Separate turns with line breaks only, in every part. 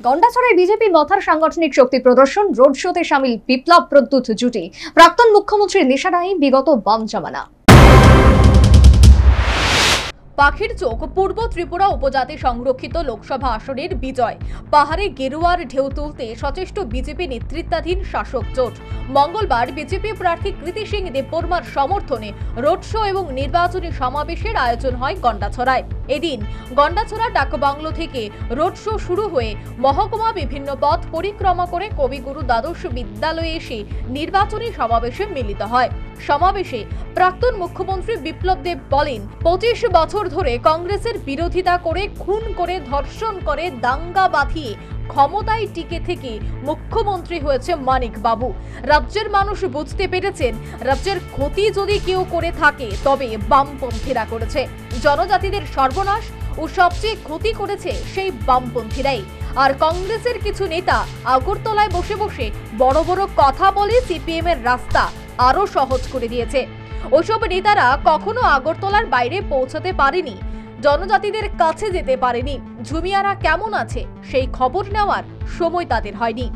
গন্ডাছড়ায় BJP মথার সাংগঠনিক শক্তি প্রদর্শন, road শোতে সামিল বিপ্লব প্রদ্যুৎ জুটি, প্রাক্তন মুখ্যমন্ত্রীর নিশানায় বিগত বাম জামানা। পাখির চোখ পূর্ব ত্রিপুরা উপজাতি সংরক্ষিত লোকসভা আসনের বিজয়, পাহাড়ে গেরুয়ার ঢেউ তুলতে সচেষ্ট বিজেপি নেতৃত্বাধীন শাসক জোট। মঙ্গলবার বিজেপি প্রার্থী কৃতি সিং দেববর্মার সমর্থনে রোড শো এবং নির্বাচনী সমাবেশের আয়োজন হয় গন্ডাছড়ায়। এদিন গন্ডাছড়া ডাকবাংলো থেকে রোড শো শুরু হয়ে মহকুমা বিভিন্ন পথ পরিক্রমা করে কবিগুরু দ্বাদশ বিদ্যালয়ে এসে নির্বাচনী সমাবেশে মিলিত হয়। সমাবেশে প্রাক্তন মুখ্যমন্ত্রী বিপ্লব দেব বলেন, 25 বছর ধরে কংগ্রেসের বিরোধিতা করে, খুন করে, ধর্ষণ করে, দাঙ্গা বাঁধিয়ে ক্ষমতায় টিকে থেকে মুখ্যমন্ত্রী হয়েছে মানিক বাবু। রাজ্যের মানুষ বুঝতে পেরেছেন, রাজ্যের ক্ষতি যদি কেউ করে থাকে তবে বামপন্থীরা করেছে। জনজাতিদের সর্বনাশ ও সবচেয়ে ক্ষতি করেছে সেই বামপন্থীরাই। আর কংগ্রেসের কিছু নেতা আগরতলায় বসে বসে বড় বড় কথা বলে সিপিএম এর রাস্তা আরো সহজ করে দিয়েছে। ওইসব নেতারা কখনো আগরতলার বাইরে পৌঁছাতে পারেনি, জনজাতিদের কাছে যেতে পারেনি, ঝুমিয়ারা কেমন আছে সেই খবর নেওয়ার সময় তাদের হয়নি।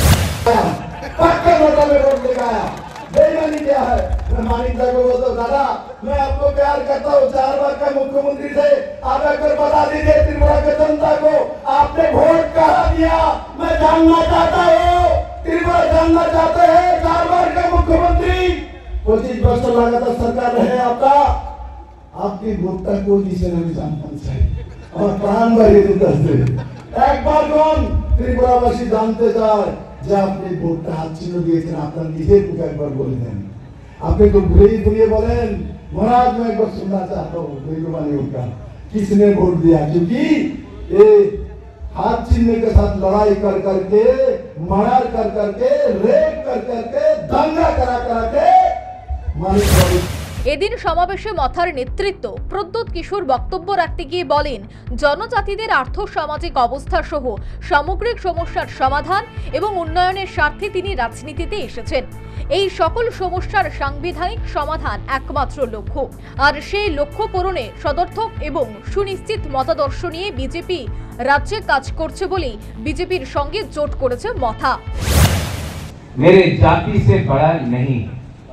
मानिक को बोलता दादा मैं आपको प्यार करता हूँ, 4 बार का मुख्यमंत्री से आप एक बार बता दीजिए त्रिपुरा के जनता को आपने वोट कहाँ दिया। मैं जानना चाहता हूँ, त्रिपुरा जानना चाहते हैं 4 बार का मुख्यमंत्री 25 वर्ष लगातार सरकार रहे आपका, आपकी वोटता को जिसे नहीं जानना चाहिए और प्राण भरी से एक बार कौन त्रिपुरावासी जानते जाए যে আপনি ভোটটা হাত ছিল দিয়েছেন, আপনার নিজের মুখে একবার বলে দেন। আপনি तो भूलिए बोलें महाराज मैं एक बार सुनना चाहता हूँ बेगुमानी उनका किसने वोट दिया, क्योंकि ये हाथ चिन्ह के साथ लड़ाई कर करके, मार कर करके, रेप कर करके, दंगा करा करा के मानिक।
এদিন সমাবেশে মথার নেতৃত্ব প্রদ্যুৎ কিশোর বক্তব্য রাখতে গিয়ে বলেন, জনজাতিদের আর্থ সামাজিক অবস্থা সহ সামগ্রিক সমস্যার সমাধান এবং উন্নয়নের স্বার্থে তিনি রাজনীতিতে এসেছেন। এই সকল সমস্যার সাংবিধানিক সমাধান একমাত্র লক্ষ্য, আর সেই লক্ষ্য পূরণে সদর্থক এবং সুনিশ্চিত মতাদর্শ নিয়ে বিজেপি রাজ্যে কাজ করছে বলেই বিজেপির সঙ্গে জোট করেছে মথা।
मेरे जाति से बड़ा नहीं,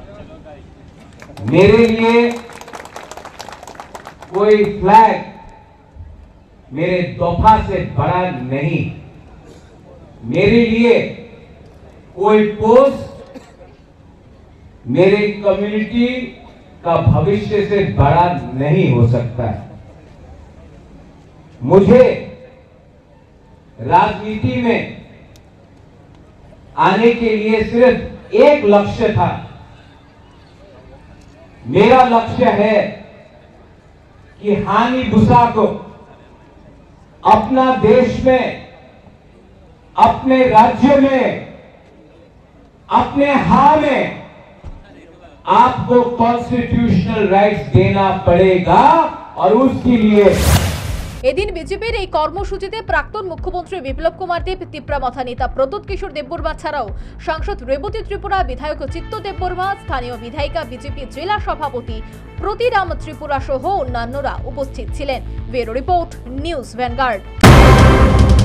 मेरे लिए कोई फ्लैग मेरे दफा से बड़ा नहीं, मेरे लिए कोई पोस्ट मेरे कम्युनिटी का भविष्य से बड़ा नहीं हो सकता है। मुझे राजनीति में आने के लिए सिर्फ एक लक्ष्य था। मेरा लक्ष्य है कि हानि भूसा को अपना देश में, अपने राज्य में, अपने हां में आपको कॉन्स्टिट्यूशनल राइट्स देना पड़ेगा और उसके लिए।
এদিন বিজেপির এই কর্মসূচিতে প্রাক্তন মুখ্যমন্ত্রী বিপ্লব কুমার দেব, ত্রিপুরা মথা নেতা প্রদ্যুৎ কিশোর দেববর্মা ছাড়াও সাংসদ রেবতী ত্রিপুরা, বিধায়ক চিত্ত দেববর্মা, স্থানীয় বিধায়িকা বিজেপি জেলা সভাপতি প্রতিরাম ত্রিপুরা সহ অন্যান্যরা উপস্থিত ছিলেন। Bureau report, news vanguard.